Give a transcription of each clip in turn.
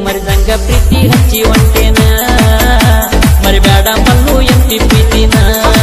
ಮರಿದಂಗ ಪ್ರೀತಿ ಹಚ್ಚಿ ಹೊಂಟೇನ ಮರಿಬೇಡ ಮಲ್ಲು ಎಂತಿ ಪ್ರೀತಿನ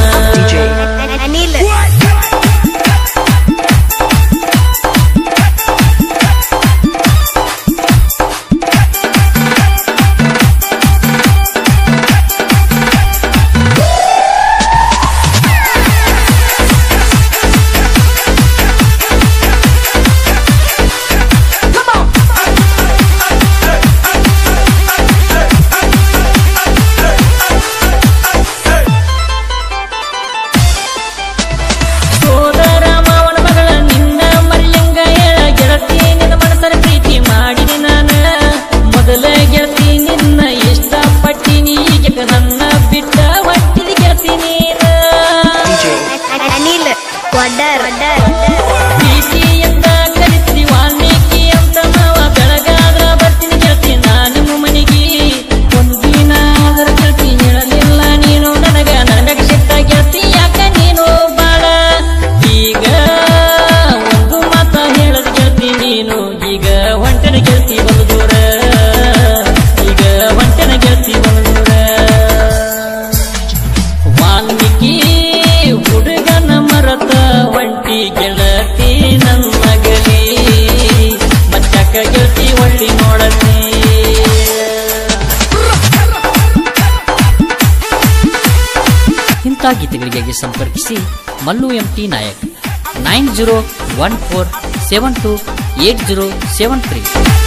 ಪ್ರೀತಿಯಿಂದ ಕಲಿಸಿ ವಾಲ್ಮೀಕಿ ಅಂತ ಮಾವ ಬೆಳಗಾದ್ರ ಬರ್ತೀನಿ ಗೆಳತಿ ನಿಮ್ಮ ಮನೆಗೆ ಒಂದಿನ ಅದರ ಗೆಳತಿ ಹೇಳಲಿಲ್ಲ ನೀನು ನನಗ ಸಿಟ್ಟ ಗೆಳತಿ ಯಾಕ ನೀನು ಬಾಳ ಈಗ ಒಂದು ಮಾತ ಹೇಳದ ಗೆಳತಿ ನೀನು ಈಗ ಹೊಂಟೆನ ಗೆಳತಿ ಒಂದು ದೂರ ಈಗ ಹೊಂಟೆನ ಗೆಳತಿ ಒಂದು ದೂರ ವಾಲ್ಮೀಕಿ ಹುಡುಗನ ಮರತ ಒಂಟಿ ಗೆಳತಿ ನನ್ನಗಲಿ ಮಚ್ಚಕ್ಕ ಗೆಳತಿ ಒಳ್ಳಿ ನೋಡತಿ ಇಂಥ ಗೀತೆಗಳಿಗಾಗಿ ಸಂಪರ್ಕಿಸಿ ಮಲ್ಲು ಎಂಟಿ ನಾಯಕ್ 9014728073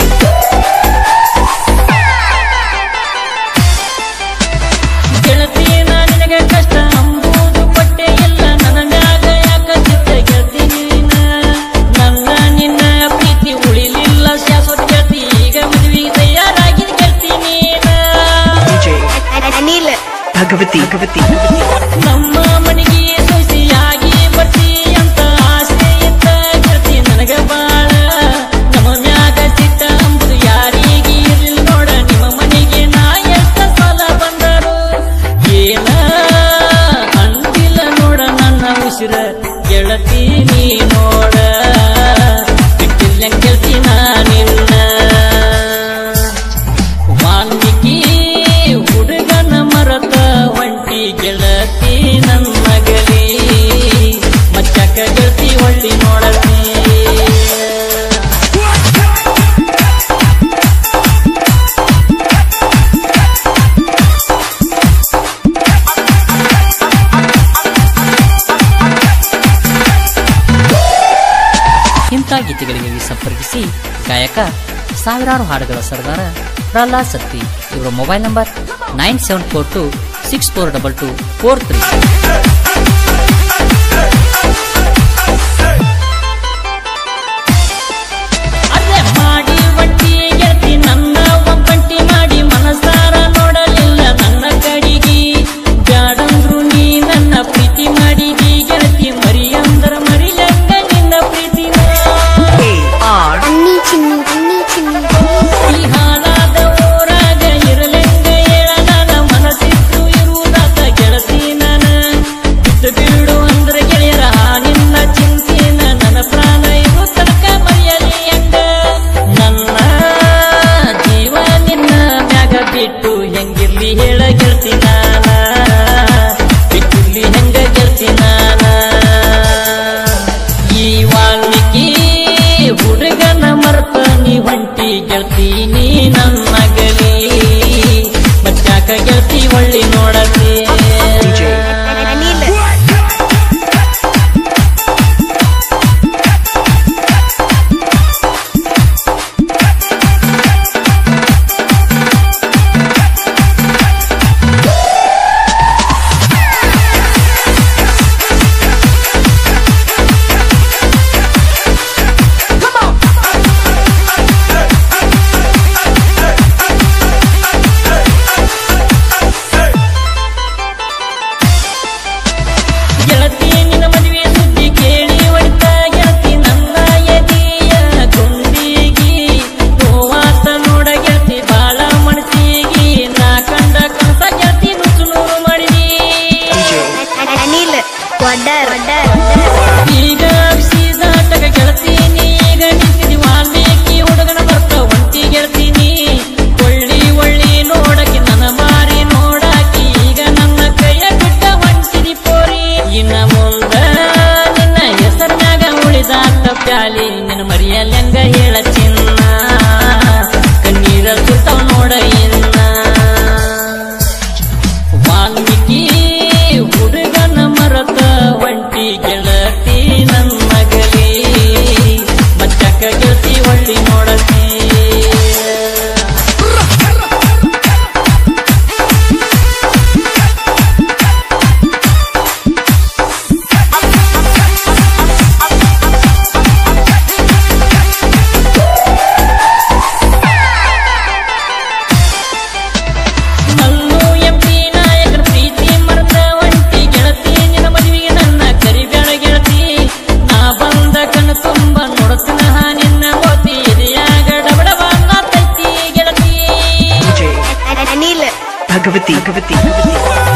ಗೆಳತಿ ನಿನಗೆ ಕಷ್ಟ ಅಂಬುದು ಪಟ್ಟೆ ಇಲ್ಲ ನನ್ನ ಮ್ಯಾಗ ಯಾಕ ಚಿತ್ತ ಗೆಳತಿ ನೀನ ನನ್ನ ನಿನ್ನ ಪ್ರೀತಿ ಉಳಿಲಿಲ್ಲ ಶಾಶ್ವತ ಗೆಳತಿ ಈಗ ಮದುವೆ ತಯಾರಾಗಿದ ಗೆಳತಿ ನೀನ ನಮ್ಮ ಮನೆಗೆ ಸೊಸೆಯಾಗಿ ಬರ್ತಿ ಅಂತ ಆಸೆ ಇತ್ತ ಗೆಳತಿ ನನಗ ಬಾಳ ನಮ್ಮ ಮ್ಯಾಗ ಚಿತ್ತ ಅಂಬುದು ಯಾರಿಗೆ ಇರ್ಲಿಲ್ಲ ನೋಡ ನಿಮ್ಮ ಮನೆಗೆ ನಾ ಎಷ್ಟ ಸಲ ಬಂದರು ಏನ ಅಂದಿಲ್ಲ ನೋಡ ನನ್ನ ಉಸಿರ ಗೆಳತಿ ನೀ ನೋಡ ಬಿಟ್ಟಿಲ್ಲ ಗೆಳತಿ ನಾನಿಲ್ಲ ವಾಲ್ಮೀಕಿ ಹುಡುಗನ ಮರತ ಒಂಟಿ ಗೆಳತಿ ನನ್ನಗಲಿ ಮಚ್ಚಕ್ಕ ಗೆಳತಿ ಒಳ್ಳಿ ನೋಡತಿ ಇಂಥ ಗೀತೆಗಳಿಗೆ ಸಂಪರ್ಕಿಸಿ ಗಾಯಕ ಸಾವಿರಾರು ಹಾಡುಗಳ ಸರ್ದಾರ ಪ್ರಹ್ಲಾದ್ ಸತ್ತಿ ಇವರ ಮೊಬೈಲ್ ನಂಬರ್ 9742642243 ನೋಡ ಇನ್ನ ವಾಲ್ಮೀಕಿ ಹುಡುಗನ ಮರತ ಒಂಟಿ ಗೆಳತಿ ನನ್ನಗಲಿ ಮಚ್ಚಕ್ಕ ಗೆಳತಿ ಒಳ್ಳಿ ನೋಡತಿ Bhagavati.